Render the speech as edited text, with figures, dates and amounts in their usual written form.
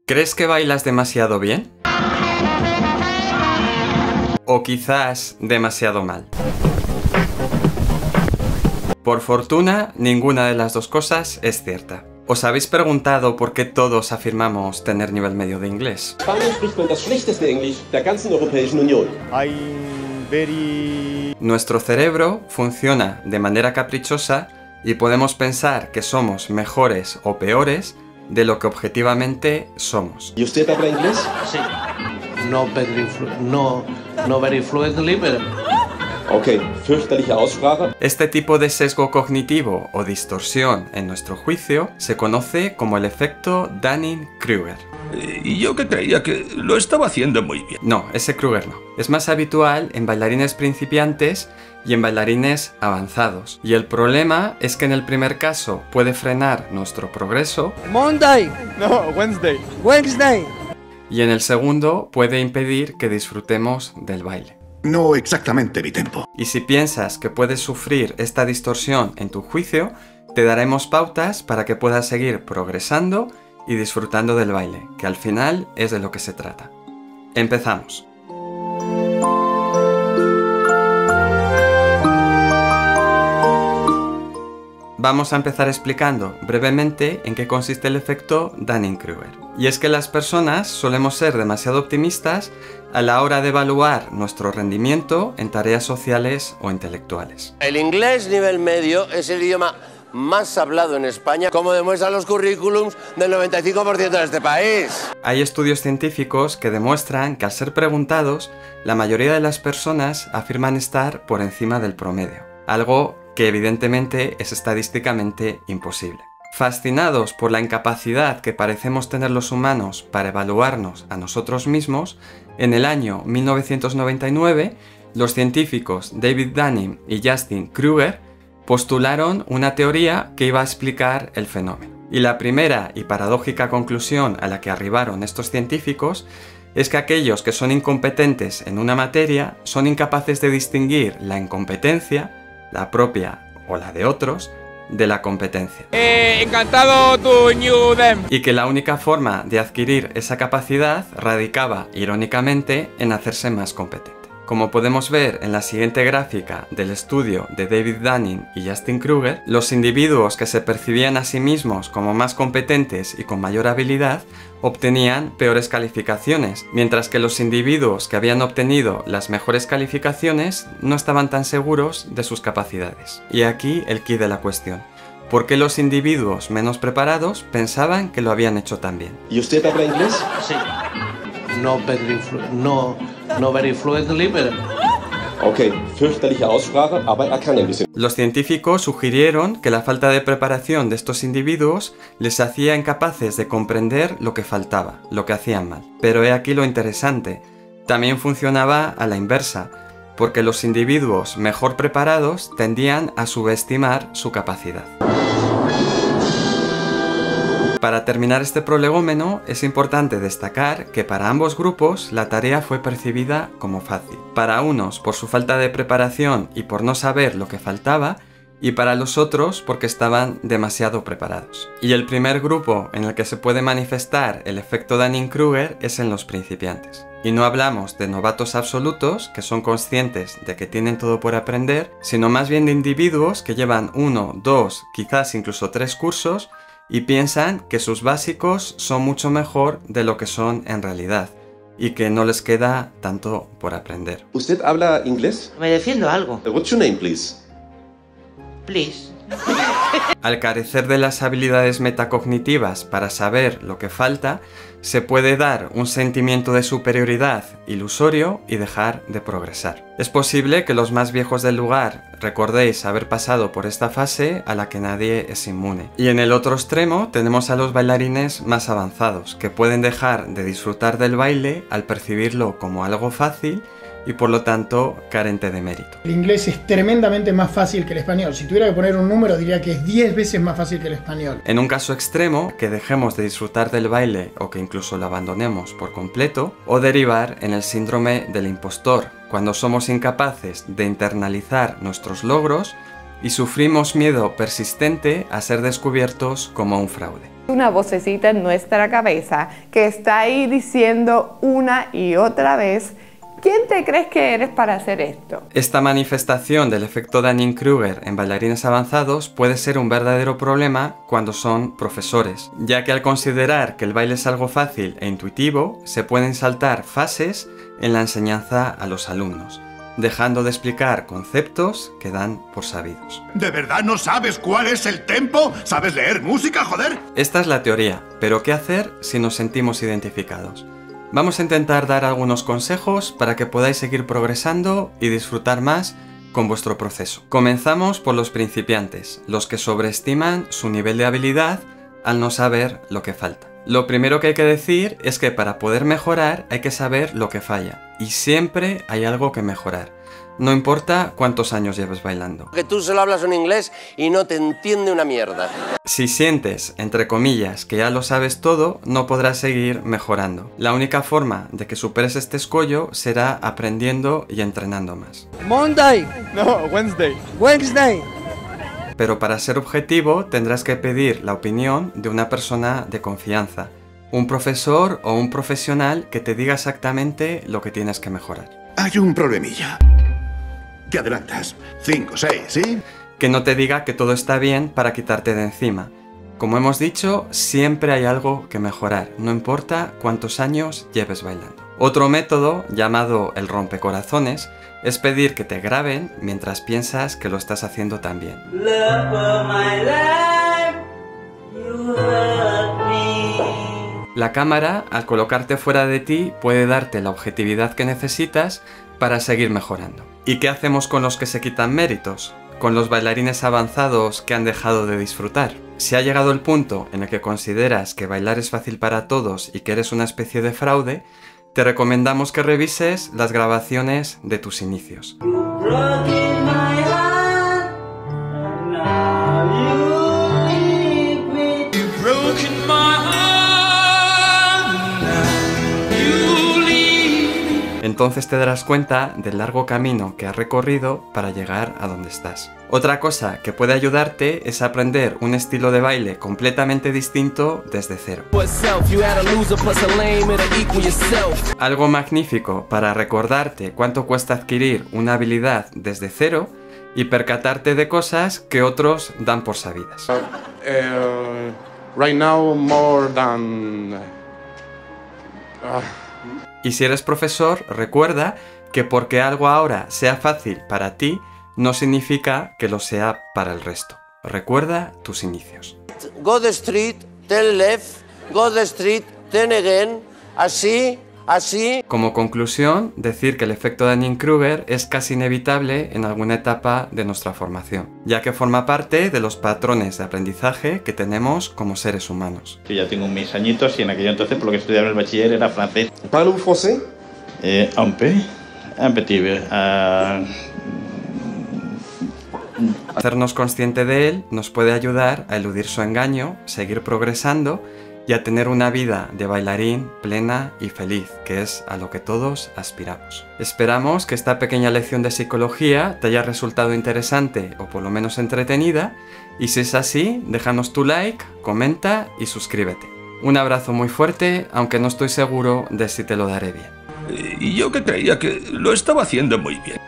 ¿Crees que bailas demasiado bien? ¿O quizás demasiado mal? Por fortuna, ninguna de las dos cosas es cierta. ¿Os habéis preguntado por qué todos afirmamos tener nivel medio de inglés? Spanien spricht man das schlechteste Englisch der ganzen Europäischen Union. Nuestro cerebro funciona de manera caprichosa y podemos pensar que somos mejores o peores de lo que objetivamente somos. ¿Y usted habla inglés? Sí. No very fluently, pero... Okay, fürchterliche Aussprache. Este tipo de sesgo cognitivo o distorsión en nuestro juicio se conoce como el efecto Dunning-Kruger. Y yo que creía que lo estaba haciendo muy bien. No, ese Kruger no. Es más habitual en bailarines principiantes y en bailarines avanzados. Y el problema es que en el primer caso puede frenar nuestro progreso. Monday. No, Wednesday. Wednesday. Y en el segundo puede impedir que disfrutemos del baile. No exactamente mi tempo. Y si piensas que puedes sufrir esta distorsión en tu juicio, te daremos pautas para que puedas seguir progresando y disfrutando del baile, que al final es de lo que se trata. Empezamos. Vamos a empezar explicando brevemente en qué consiste el efecto Dunning-Kruger. Y es que las personas solemos ser demasiado optimistas a la hora de evaluar nuestro rendimiento en tareas sociales o intelectuales. El inglés nivel medio es el idioma más hablado en España, como demuestran los currículums del 95% de este país. Hay estudios científicos que demuestran que al ser preguntados, la mayoría de las personas afirman estar por encima del promedio, algo que evidentemente es estadísticamente imposible. Fascinados por la incapacidad que parecemos tener los humanos para evaluarnos a nosotros mismos, en el año 1999, los científicos David Dunning y Justin Kruger postularon una teoría que iba a explicar el fenómeno. Y la primera y paradójica conclusión a la que arribaron estos científicos es que aquellos que son incompetentes en una materia son incapaces de distinguir la incompetencia, la propia o la de otros, de la competencia. Encantado to new them. Y que la única forma de adquirir esa capacidad radicaba, irónicamente, en hacerse más competente. Como podemos ver en la siguiente gráfica del estudio de David Dunning y Justin Kruger, los individuos que se percibían a sí mismos como más competentes y con mayor habilidad obtenían peores calificaciones, mientras que los individuos que habían obtenido las mejores calificaciones no estaban tan seguros de sus capacidades. Y aquí el quid de la cuestión. ¿Por qué los individuos menos preparados pensaban que lo habían hecho tan bien? ¿Y usted habla inglés? Sí. No very fluently, pero... Okay, fürchterliche Aussprache, aber er kann ein bisschen. Los científicos sugirieron que la falta de preparación de estos individuos les hacía incapaces de comprender lo que faltaba, lo que hacían mal. Pero he aquí lo interesante, también funcionaba a la inversa, porque los individuos mejor preparados tendían a subestimar su capacidad. Para terminar este prolegómeno, es importante destacar que para ambos grupos la tarea fue percibida como fácil. Para unos por su falta de preparación y por no saber lo que faltaba, y para los otros porque estaban demasiado preparados. Y el primer grupo en el que se puede manifestar el efecto Dunning-Kruger es en los principiantes. Y no hablamos de novatos absolutos que son conscientes de que tienen todo por aprender, sino más bien de individuos que llevan 1, 2, quizás incluso 3 cursos y piensan que sus básicos son mucho mejor de lo que son en realidad y que no les queda tanto por aprender. ¿Usted habla inglés? Me defiendo algo. What's your name, please? Please. Al carecer de las habilidades metacognitivas para saber lo que falta, se puede dar un sentimiento de superioridad ilusorio y dejar de progresar. Es posible que los más viejos del lugar recordéis haber pasado por esta fase a la que nadie es inmune. Y en el otro extremo tenemos a los bailarines más avanzados, que pueden dejar de disfrutar del baile al percibirlo como algo fácil y por lo tanto carente de mérito. El inglés es tremendamente más fácil que el español. Si tuviera que poner un número diría que es 10 veces más fácil que el español. En un caso extremo, que dejemos de disfrutar del baile o que incluso lo abandonemos por completo, o derivar en el síndrome del impostor, cuando somos incapaces de internalizar nuestros logros y sufrimos miedo persistente a ser descubiertos como un fraude. Una vocecita en nuestra cabeza que está ahí diciendo una y otra vez: ¿quién te crees que eres para hacer esto? Esta manifestación del efecto Dunning-Kruger en bailarines avanzados puede ser un verdadero problema cuando son profesores, ya que al considerar que el baile es algo fácil e intuitivo, se pueden saltar fases en la enseñanza a los alumnos, dejando de explicar conceptos que dan por sabidos. ¿De verdad no sabes cuál es el tempo? ¿Sabes leer música, joder? Esta es la teoría, pero ¿qué hacer si nos sentimos identificados? Vamos a intentar dar algunos consejos para que podáis seguir progresando y disfrutar más con vuestro proceso. Comenzamos por los principiantes, los que sobreestiman su nivel de habilidad al no saber lo que falta. Lo primero que hay que decir es que para poder mejorar hay que saber lo que falla, y siempre hay algo que mejorar. No importa cuántos años lleves bailando. Que tú solo hablas en inglés y no te entiende una mierda. Si sientes, entre comillas, que ya lo sabes todo, no podrás seguir mejorando. La única forma de que superes este escollo será aprendiendo y entrenando más. Monday. No, Wednesday. Wednesday. Pero para ser objetivo tendrás que pedir la opinión de una persona de confianza, un profesor o un profesional que te diga exactamente lo que tienes que mejorar. Hay un problemilla. ¿Qué adelantas? 5, 6, ¿sí? Que no te diga que todo está bien para quitarte de encima. Como hemos dicho, siempre hay algo que mejorar, no importa cuántos años lleves bailando. Otro método, llamado el rompecorazones, es pedir que te graben mientras piensas que lo estás haciendo tan bien. La cámara, al colocarte fuera de ti, puede darte la objetividad que necesitas para seguir mejorando. ¿Y qué hacemos con los que se quitan méritos? Con los bailarines avanzados que han dejado de disfrutar. Si ha llegado el punto en el que consideras que bailar es fácil para todos y que eres una especie de fraude, te recomendamos que revises las grabaciones de tus inicios. Entonces te darás cuenta del largo camino que has recorrido para llegar a donde estás. Otra cosa que puede ayudarte es aprender un estilo de baile completamente distinto desde cero. Algo magnífico para recordarte cuánto cuesta adquirir una habilidad desde cero y percatarte de cosas que otros dan por sabidas. Right now more than... Y si eres profesor, recuerda que porque algo ahora sea fácil para ti, no significa que lo sea para el resto. Recuerda tus inicios. Go the street, turn left, go the street, turn again, así, así. Como conclusión, decir que el efecto Dunning-Kruger es casi inevitable en alguna etapa de nuestra formación, ya que forma parte de los patrones de aprendizaje que tenemos como seres humanos. Yo ya tengo mis añitos y en aquel entonces por lo que estudiaba en el bachiller era francés. ¿Parlez-vous français? Un peu, un petit. Hacernos consciente de él nos puede ayudar a eludir su engaño, seguir progresando y a tener una vida de bailarín plena y feliz, que es a lo que todos aspiramos. Esperamos que esta pequeña lección de psicología te haya resultado interesante o por lo menos entretenida, y si es así, déjanos tu like, comenta y suscríbete. Un abrazo muy fuerte, aunque no estoy seguro de si te lo daré bien. Y yo que creía que lo estaba haciendo muy bien.